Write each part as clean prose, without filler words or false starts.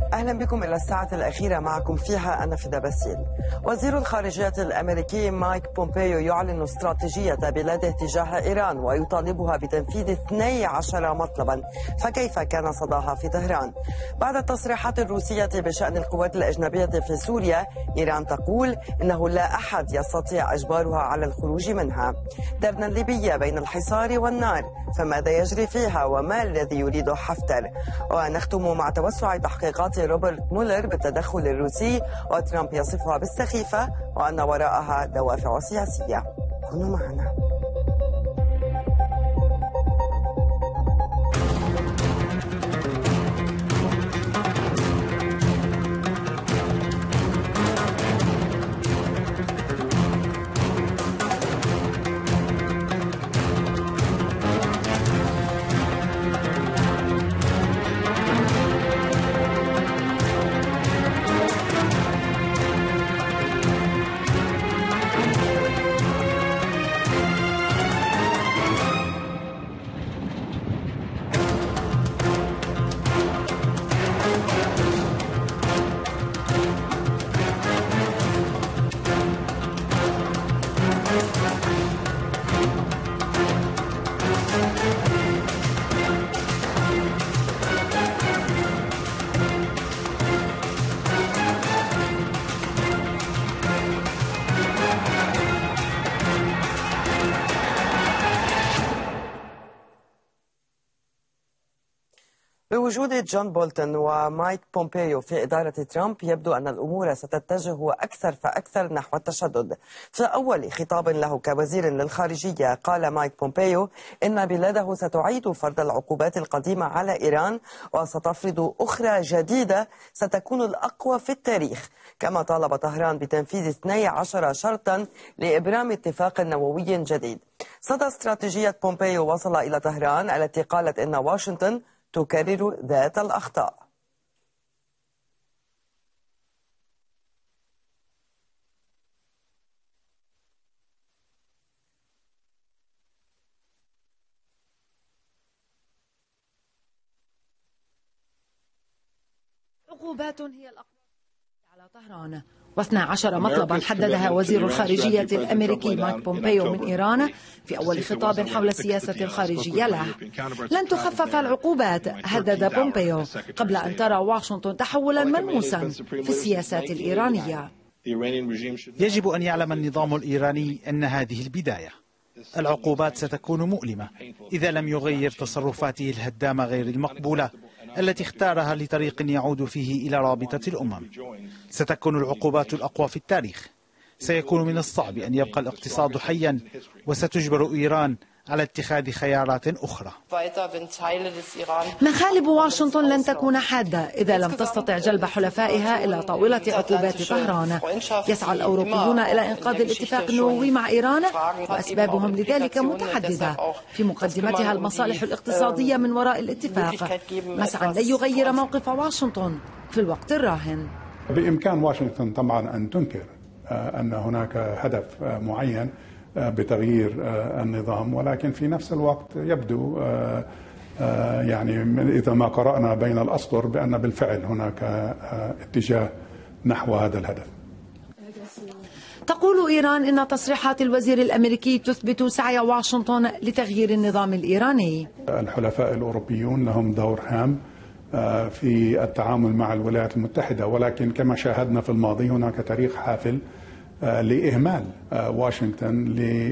أهلا بكم إلى الساعة الأخيرة، معكم فيها أنا فدا باسيل. وزير الخارجية الأمريكي مايك بومبيو يعلن استراتيجية بلاده تجاه إيران ويطالبها بتنفيذ 12 مطلبا، فكيف كان صداها في طهران؟ بعد التصريحات الروسية بشأن القوات الأجنبية في سوريا، إيران تقول إنه لا أحد يستطيع إجبارها على الخروج منها. دبنا الليبية بين الحصار والنار، فماذا يجري فيها وما الذي يريد حفتر؟ ونختم مع توسع تحقيقات روبرت مولر بالتدخل الروسي، وترامب يصفها بالسخيفة وأن وراءها دوافع سياسية. كونوا معنا. بوجود جون بولتون ومايك بومبيو في إدارة ترامب، يبدو أن الأمور ستتجه أكثر فأكثر نحو التشدد. في أول خطاب له كوزير للخارجية، قال مايك بومبيو إن بلاده ستعيد فرض العقوبات القديمة على إيران وستفرض أخرى جديدة ستكون الأقوى في التاريخ. كما طالب طهران بتنفيذ 12 شرطا لإبرام اتفاق نووي جديد. صدى استراتيجية بومبيو وصل إلى طهران التي قالت إن واشنطن تكرر ذات الأخطاء. عقوبات هي الأقوى على طهران، و12 مطلبا حددها وزير الخارجية الأمريكي مايك بومبيو من إيران في أول خطاب حول السياسة الخارجية له. لن تخفف العقوبات، هدد بومبيو، قبل أن ترى واشنطن تحولا ملموسا في السياسات الإيرانية. يجب أن يعلم النظام الإيراني أن هذه البداية. العقوبات ستكون مؤلمة إذا لم يغير تصرفاته الهدامة غير المقبولة التي اختارها لطريق يعود فيه إلى رابطة الأمم. ستكون العقوبات الأقوى في التاريخ. سيكون من الصعب أن يبقى الاقتصاد حيا، وستجبر إيران على اتخاذ خيارات أخرى. مخالب واشنطن لن تكون حادة إذا لم تستطع جلب حلفائها إلى طاولة عقوبات طهران. يسعى الأوروبيون إلى إنقاذ الاتفاق النووي مع إيران، وأسبابهم لذلك متعددة، في مقدمتها المصالح الاقتصادية من وراء الاتفاق، مسعى لن يغير موقف واشنطن في الوقت الراهن. بإمكان واشنطن طبعا أن تنكر أن هناك هدف معين بتغيير النظام، ولكن في نفس الوقت يبدو يعني إذا ما قرأنا بين الأسطر بأن بالفعل هناك اتجاه نحو هذا الهدف. تقول إيران إن تصريحات الوزير الأمريكي تثبت سعي واشنطن لتغيير النظام الإيراني. الحلفاء الأوروبيون لهم دور هام في التعامل مع الولايات المتحدة، ولكن كما شاهدنا في الماضي هناك تاريخ حافل لإهمال واشنطن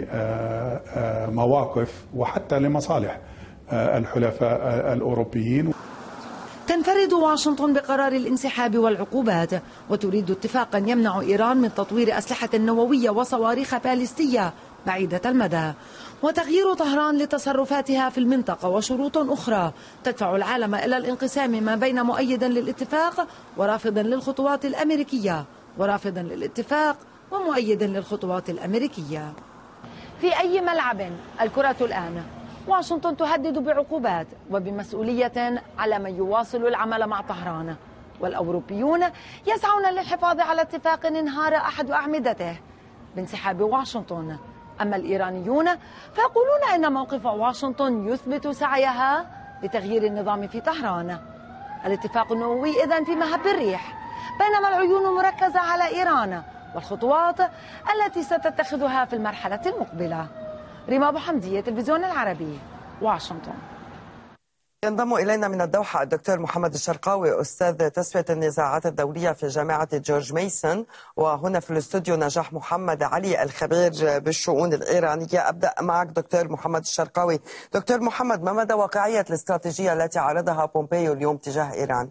لمواقف وحتى لمصالح الحلفاء الأوروبيين. تنفرد واشنطن بقرار الانسحاب والعقوبات، وتريد اتفاقا يمنع إيران من تطوير أسلحة نووية وصواريخ باليستية بعيدة المدى، وتغيير طهران لتصرفاتها في المنطقة، وشروط أخرى تدفع العالم إلى الانقسام ما بين مؤيد للاتفاق ورافض للخطوات الأمريكية، ورافض للاتفاق ومؤيد للخطوات الأمريكية. في أي ملعب الكرة الآن؟ واشنطن تهدد بعقوبات وبمسؤولية على من يواصل العمل مع طهران، والأوروبيون يسعون للحفاظ على اتفاق انهار أحد أعمدته بانسحاب واشنطن. أما الإيرانيون فيقولون أن موقف واشنطن يثبت سعيها لتغيير النظام في طهران. الاتفاق النووي إذن في مهب الريح، بينما العيون مركزة على إيران والخطوات التي ستتخذها في المرحلة المقبلة. ريما أبو حمدية، تلفزيون العربي، واشنطن. ينضم إلينا من الدوحة الدكتور محمد الشرقاوي، أستاذ تسوية النزاعات الدولية في جامعة جورج ميسون، وهنا في الاستوديو نجاح محمد علي الخبير بالشؤون الإيرانية. أبدأ معك دكتور محمد الشرقاوي. دكتور محمد، ما مدى واقعية الاستراتيجية التي عرضها بومبيو اليوم تجاه إيران؟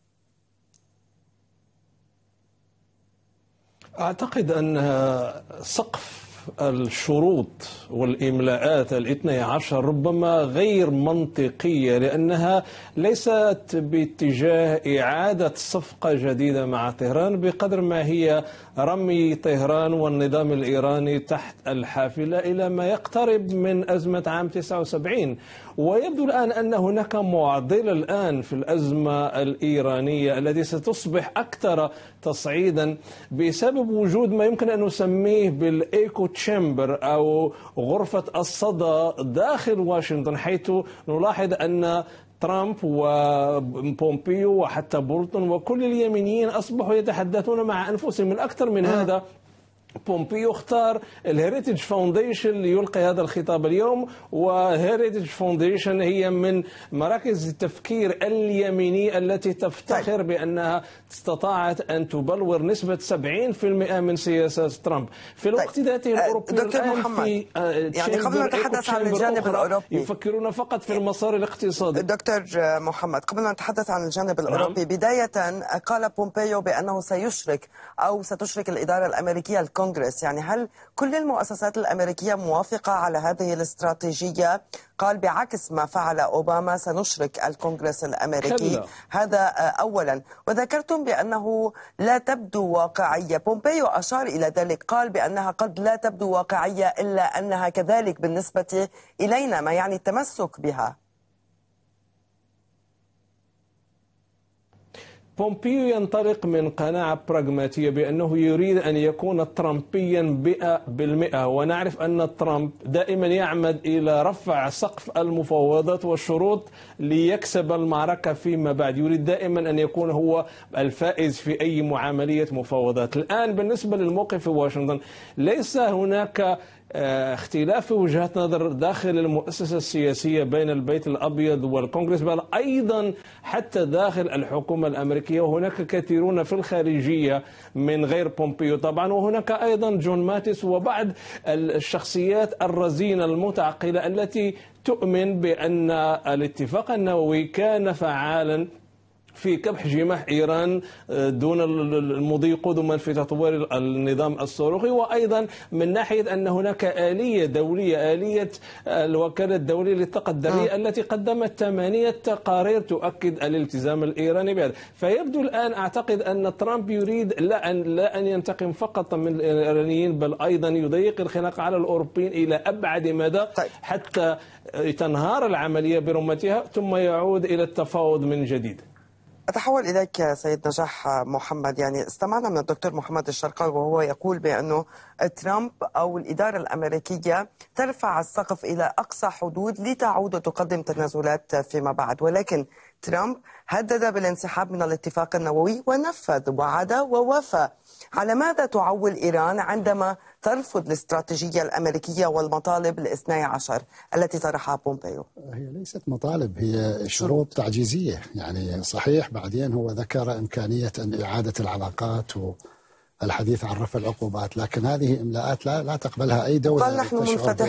أعتقد أن سقف الشروط والإملاءات الاثني عشر ربما غير منطقية، لأنها ليست باتجاه إعادة صفقة جديدة مع طهران بقدر ما هي رمي طهران والنظام الإيراني تحت الحافلة إلى ما يقترب من أزمة عام 79. ويبدو الآن أن هناك معضلة الآن في الأزمة الإيرانية التي ستصبح أكثر تصعيدا بسبب وجود ما يمكن أن نسميه بالإيكو تشامبر أو غرفة الصدى داخل واشنطن، حيث نلاحظ أن ترامب وبومبيو وحتى بولتون وكل اليمينيين أصبحوا يتحدثون مع أنفسهم. من أكثر من هذا، بومبيو اختار الهيريتج فاونديشن ليلقي هذا الخطاب اليوم، وهيريتج فاونديشن هي من مراكز التفكير اليميني التي تفتخر بأنها استطاعت أن تبلور نسبة 70% من سياسات ترامب. في الوقت ذاته الأوروبيون الآن في يعني قبل ما نتحدث عن الجانب الأوروبي يفكرون فقط في المسار الاقتصادي. دكتور محمد، قبل ما نتحدث عن الجانب الأوروبي، بداية قال بومبيو بأنه سيشرك أو ستشرك الإدارة الأمريكية الكونغرس. يعني هل كل المؤسسات الأمريكية موافقة على هذه الاستراتيجية؟ قال بعكس ما فعل أوباما سنشرك الكونغرس الأمريكي. هذا أولا. وذكرتم بأنه لا تبدو واقعية. بومبيو أشار إلى ذلك، قال بأنها قد لا تبدو واقعية إلا أنها كذلك بالنسبة إلينا، ما يعني التمسك بها. بومبيو ينطلق من قناعة براغماتية بأنه يريد أن يكون ترامبيا 100%، ونعرف أن ترامب دائما يعمد إلى رفع سقف المفاوضات والشروط ليكسب المعركة فيما بعد. يريد دائما أن يكون هو الفائز في أي معاملية مفاوضات. الآن بالنسبة للموقف في واشنطن، ليس هناك اختلاف في وجهات نظر داخل المؤسسة السياسية بين البيت الأبيض والكونغرس، بل أيضا حتى داخل الحكومة الأمريكية. وهناك كثيرون في الخارجية من غير بومبيو طبعا، وهناك أيضا جون ماتيس وبعض الشخصيات الرزينة المتعقلة التي تؤمن بأن الاتفاق النووي كان فعالا في كبح جماح إيران دون المضي قدما في تطوير النظام الصاروخي. وأيضا من ناحية أن هناك آلية دولية، آلية الوكالة الدولية للطاقة الذرية التي قدمت 8 تقارير تؤكد الالتزام الإيراني بهذا. فيبدو الآن أعتقد أن ترامب يريد لا أن ينتقم فقط من الإيرانيين، بل أيضا يضيق الخناق على الأوروبيين إلى أبعد مدى حتى تنهار العملية برمتها ثم يعود إلى التفاوض من جديد. أتحول إليك سيد نجاح محمد. يعني استمعنا من الدكتور محمد الشرقاوي وهو يقول بأنه ترامب أو الإدارة الأمريكية ترفع السقف إلى أقصى حدود لتعود وتقدم تنازلات فيما بعد، ولكن ترامب هدد بالانسحاب من الاتفاق النووي ونفذ، وعد ووفى. على ماذا تعول إيران عندما ترفض الاستراتيجية الأمريكية والمطالب الاثني عشر التي طرحها بومبيو؟ هي ليست مطالب، هي شروط تعجيزية. يعني صحيح بعدين هو ذكر إمكانية أن إعادة العلاقات والحديث عن رفع العقوبات، لكن هذه إملاءات لا تقبلها أي دولة. قال نحن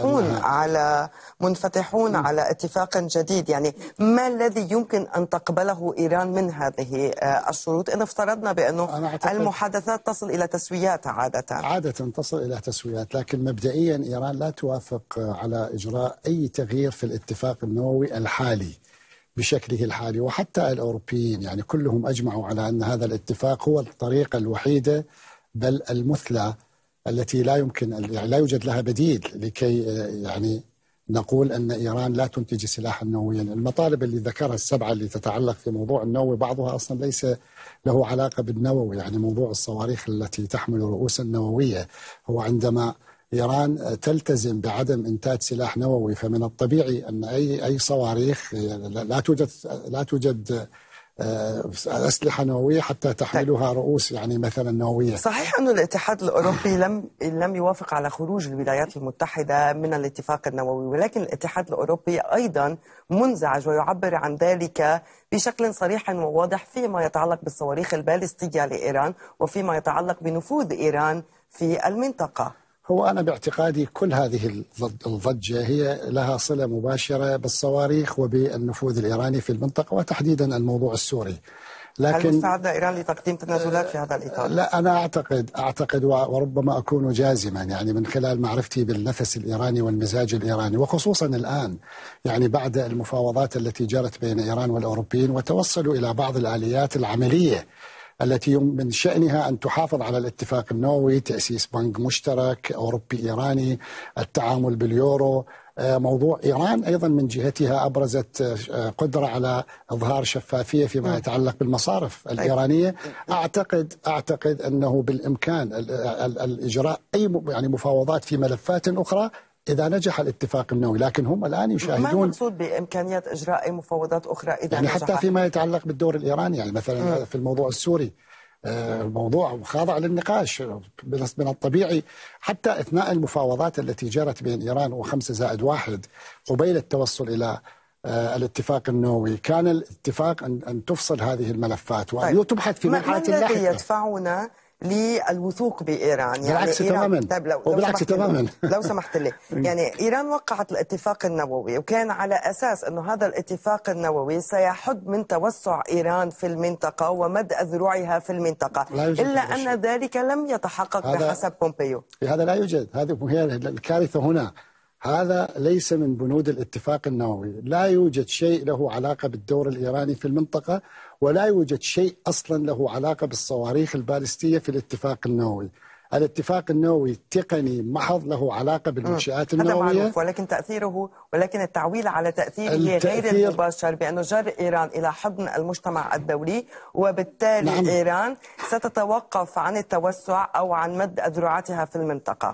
منفتحون على اتفاق جديد. يعني ما الذي يمكن أن تقبله إيران من هذه الشروط إن افترضنا بأنه المحادثات تصل إلى تسويات؟ عادة تصل إلى تسويات، لكن مبدئيا إيران لا توافق على إجراء أي تغيير في الاتفاق النووي الحالي بشكله الحالي. وحتى الأوروبيين يعني كلهم أجمعوا على أن هذا الاتفاق هو الطريقة الوحيدة بل المثلى التي لا يوجد لها بديل لكي يعني نقول أن إيران لا تنتج سلاحا نوويا. المطالب اللي ذكرها السبعة اللي تتعلق في موضوع النووي بعضها أصلا ليس له علاقة بالنووي، يعني موضوع الصواريخ التي تحمل رؤوسا نووية. هو عندما إيران تلتزم بعدم إنتاج سلاح نووي فمن الطبيعي أن أي صواريخ لا توجد أسلحة نووية حتى تحملها رؤوس يعني مثلا نووية. صحيح أن الاتحاد الأوروبي لم يوافق على خروج الولايات المتحدة من الاتفاق النووي، ولكن الاتحاد الأوروبي أيضا منزعج ويعبر عن ذلك بشكل صريح وواضح فيما يتعلق بالصواريخ البالستية لإيران وفيما يتعلق بنفوذ إيران في المنطقة. هو أنا باعتقادي كل هذه الضجة هي لها صلة مباشرة بالصواريخ وبالنفوذ الإيراني في المنطقة وتحديدا الموضوع السوري. لكن هل مستعد إيران لتقديم تنازلات في هذا الإطار؟ لا، أنا أعتقد وربما أكون جازما يعني من خلال معرفتي بالنفس الإيراني والمزاج الإيراني، وخصوصا الآن يعني بعد المفاوضات التي جرت بين إيران والأوروبيين وتوصلوا إلى بعض الآليات العملية التي من شأنها أن تحافظ على الاتفاق النووي، تأسيس بنك مشترك أوروبي إيراني، التعامل باليورو. موضوع إيران أيضا من جهتها أبرزت قدرة على إظهار شفافية فيما يتعلق بالمصارف الإيرانية. أعتقد أنه بالإمكان الإجراء أي يعني مفاوضات في ملفات أخرى إذا نجح الاتفاق النووي، لكن هم الآن يشاهدون. ما المقصود بإمكانية إجراء أي مفاوضات أخرى إذا يعني نجح؟ حتى فيما يتعلق بالدور الإيراني، يعني مثلا في الموضوع السوري الموضوع خاضع للنقاش من الطبيعي حتى أثناء المفاوضات التي جرت بين إيران و5+1 قبيل التوصل إلى الاتفاق النووي، كان الاتفاق أن تفصل هذه الملفات وأن تبحث في مرحلة لاحقة. ما الذي يدفعنا للوثوق بإيران؟ بالعكس تماما. بالعكس تماما. لو سمحت لي، يعني إيران وقعت الاتفاق النووي وكان على أساس أنه هذا الاتفاق النووي سيحد من توسع إيران في المنطقة ومد أذرعها في المنطقة، إلا أن ذلك لم يتحقق بحسب بومبيو. هذا لا يوجد، هذه هي الكارثة هنا. هذا ليس من بنود الاتفاق النووي، لا يوجد شيء له علاقة بالدور الإيراني في المنطقة، ولا يوجد شيء أصلا له علاقة بالصواريخ البالستية في الاتفاق النووي. الاتفاق النووي تقني محض له علاقة بالمنشآت النووية. هذا معروف، ولكن التعويل على تأثيره غير المباشر بأنه جر إيران إلى حضن المجتمع الدولي، وبالتالي نعم. إيران ستتوقف عن التوسع أو عن مد أذرعتها في المنطقة.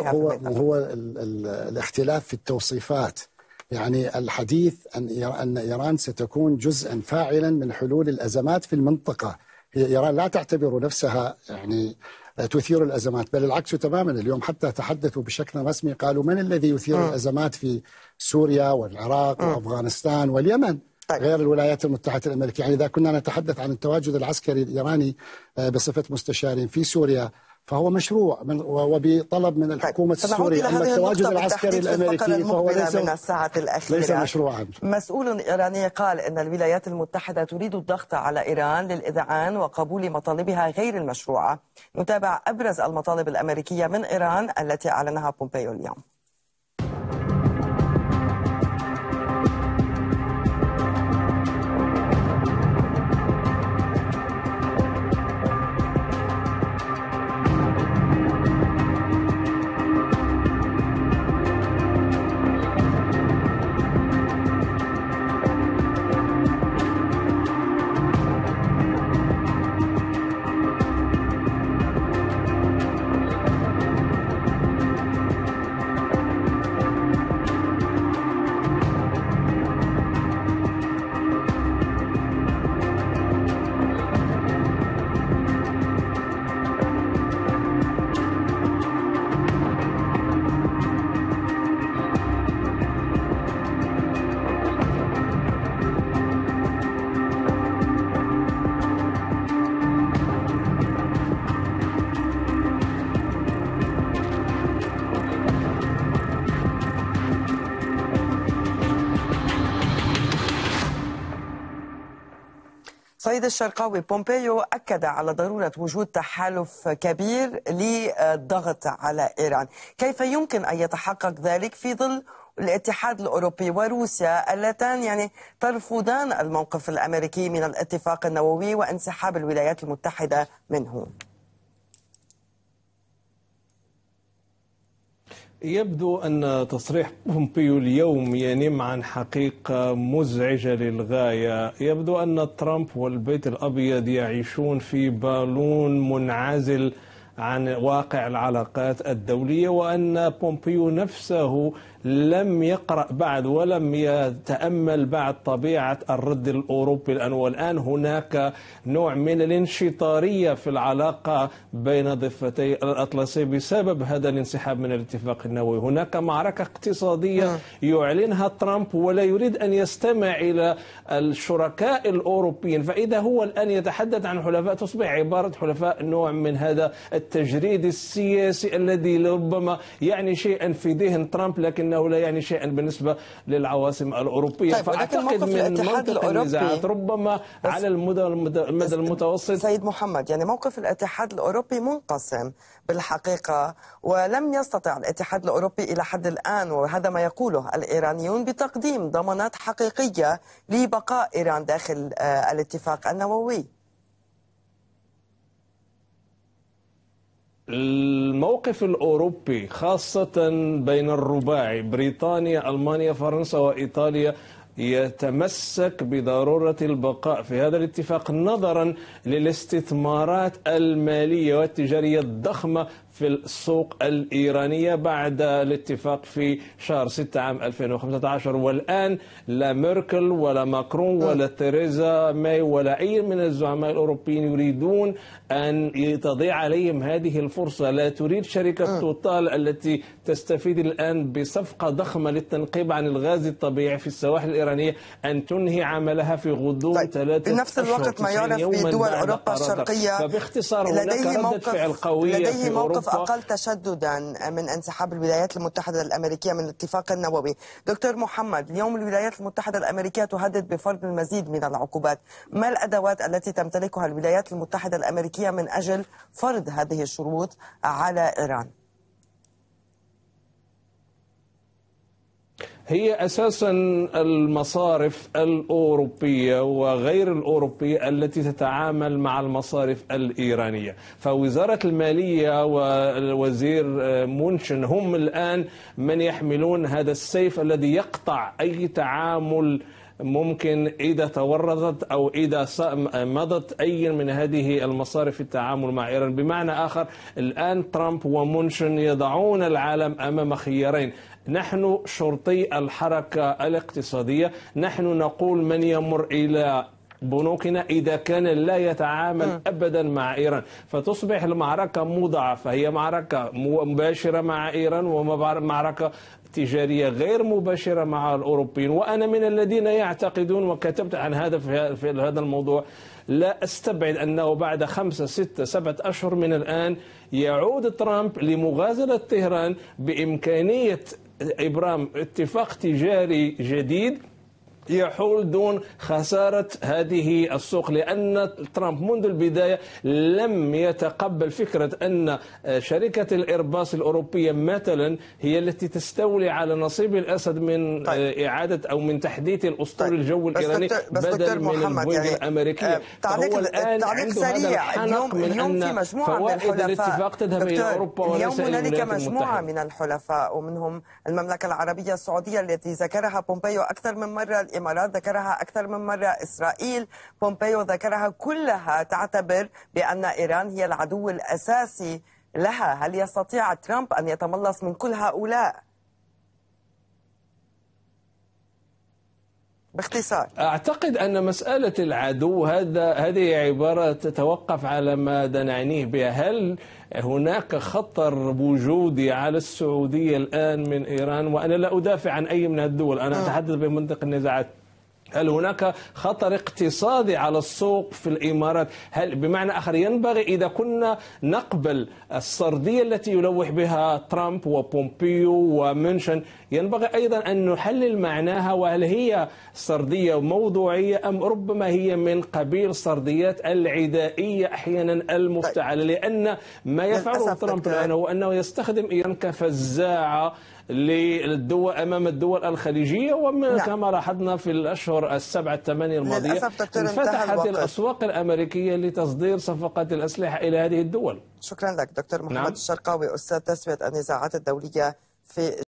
هو الاختلاف في التوصيفات. يعني الحديث أن إيران ستكون جزءا فاعلا من حلول الأزمات في المنطقة. هي إيران لا تعتبر نفسها يعني تثير الأزمات، بل العكس تماما. اليوم حتى تحدثوا بشكل رسمي، قالوا من الذي يثير الأزمات في سوريا والعراق وأفغانستان واليمن غير الولايات المتحدة الأمريكية. يعني إذا كنا نتحدث عن التواجد العسكري الإيراني بصفة مستشارين في سوريا فهو مشروع وبطلب من الحكومة السورية. أما التواجد العسكري الأمريكي فهو ليس مشروعا. مسؤول إيراني قال أن الولايات المتحدة تريد الضغط على إيران للإذعان وقبول مطالبها غير المشروعة. نتابع أبرز المطالب الأمريكية من إيران التي أعلنها بومبيو اليوم. سيد الشرقاوي، بومبيو أكد على ضرورة وجود تحالف كبير للضغط على إيران. كيف يمكن أن يتحقق ذلك في ظل الاتحاد الأوروبي وروسيا اللتان يعني ترفضان الموقف الأمريكي من الاتفاق النووي وانسحاب الولايات المتحدة منه؟ يبدو أن تصريح بومبيو اليوم ينم عن حقيقة مزعجة للغاية. يبدو أن ترامب والبيت الأبيض يعيشون في بالون منعزل عن واقع العلاقات الدولية، وأن بومبيو نفسه لم يقرأ بعد ولم يتأمل بعد طبيعة الرد الأوروبي، والآن هناك نوع من الانشطارية في العلاقة بين ضفتي الأطلسي بسبب هذا الانسحاب من الاتفاق النووي. هناك معركة اقتصادية يعلنها ترامب ولا يريد أن يستمع إلى الشركاء الأوروبيين، فإذا هو الآن يتحدث عن حلفاء تصبح عبارة حلفاء نوع من هذا التجريد السياسي الذي ربما يعني شيئا في ذهن ترامب لكنه لا يعني شيئا بالنسبة للعواصم الأوروبية. طيب، فأعتقد من منطق النزاعات ربما على المدى المتوسط. سيد محمد، يعني موقف الاتحاد الأوروبي منقسم بالحقيقة، ولم يستطع الاتحاد الأوروبي إلى حد الآن، وهذا ما يقوله الإيرانيون، بتقديم ضمانات حقيقية لبقاء إيران داخل الاتفاق النووي. الموقف الأوروبي خاصة بين الرباعي بريطانيا ألمانيا فرنسا وإيطاليا يتمسك بضرورة البقاء في هذا الاتفاق نظرا للاستثمارات المالية والتجارية الضخمة في السوق الإيرانية بعد الاتفاق في شهر 6 عام 2015. والآن لا ميركل ولا ماكرون ولا تيريزا ماي ولا أي من الزعماء الأوروبيين يريدون أن تضيع عليهم هذه الفرصة. لا تريد شركة توتال التي تستفيد الآن بصفقة ضخمة للتنقيب عن الغاز الطبيعي في السواحل الإيرانية أن تنهي عملها في غضون 3 أشهر. بنفس الوقت ما يعرف بدول أوروبا الشرقية فباختصار هناك ردة فعل قوية في أوروبا أقل تشددا من انسحاب الولايات المتحدة الأمريكية من الاتفاق النووي. دكتور محمد، اليوم الولايات المتحدة الأمريكية تهدد بفرض المزيد من العقوبات، ما الأدوات التي تمتلكها الولايات المتحدة الأمريكية من أجل فرض هذه الشروط على إيران؟ هي أساسا المصارف الأوروبية وغير الأوروبية التي تتعامل مع المصارف الإيرانية، فوزارة المالية والوزير مونشن هم الآن من يحملون هذا السيف الذي يقطع أي تعامل ممكن إذا تورطت أو إذا مضت أي من هذه المصارف في التعامل مع إيران. بمعنى آخر الآن ترامب ومونشن يضعون العالم أمام خيارين: نحن شرطي الحركة الاقتصادية، نحن نقول من يمر إلى بنوكنا إذا كان لا يتعامل أبدا مع إيران، فتصبح المعركة مضاعفة، هي معركة مباشرة مع إيران ومعركة تجارية غير مباشرة مع الأوروبيين. وأنا من الذين يعتقدون وكتبت عن هذا في هذا الموضوع، لا أستبعد أنه بعد 5 6 7 أشهر من الآن يعود ترامب لمغازلة طهران بإمكانية إبرام اتفاق تجاري جديد يحول دون خسارة هذه السوق، لأن ترامب منذ البداية لم يتقبل فكرة أن شركة الإيرباص الأوروبية مثلا هي التي تستولي على نصيب الأسد من إعادة أو من تحديث الأسطول الجوي الإيراني بدل من البوينغ الأمريكية. فهو الآن عنده هذا الحنق من أن فوائد الاتفاق تذهب إلى أوروبا وليس إلى الولايات المتحدة. هنالك مجموعة من الحلفاء ومنهم المملكة العربية السعودية التي ذكرها بومبيو أكثر من مرة، الإمارات ذكرها أكثر من مرة، إسرائيل بومبيو ذكرها، كلها تعتبر بأن إيران هي العدو الأساسي لها. هل يستطيع ترامب أن يتملص من كل هؤلاء؟ باختصار أعتقد أن مسألة العدو هذه عبارة تتوقف على ماذا نعنيه بها. هل هناك خطر وجودي على السعودية الآن من إيران؟ وأنا لا أدافع عن أي من الدول، أنا أتحدث بمنطق النزاعات. هل هناك خطر اقتصادي على السوق في الإمارات؟ هل بمعنى آخر ينبغي إذا كنا نقبل السردية التي يلوح بها ترامب وبومبيو ومنشن، ينبغي أيضا أن نحلل معناها، وهل هي سردية موضوعية أم ربما هي من قبيل السرديات العدائية أحيانا المفتعلة؟ لأن ما يفعله ترامب الآن هو أنه يستخدم إيران كفزاعة للدول أمام الدول الخليجية، وكما لاحظنا في الأشهر 7 8 الماضية انفتحت الأسواق الأمريكية لتصدير صفقات الأسلحة إلى هذه الدول. شكرا لك دكتور محمد الشرقاوي، أستاذ تسوية النزاعات الدولية في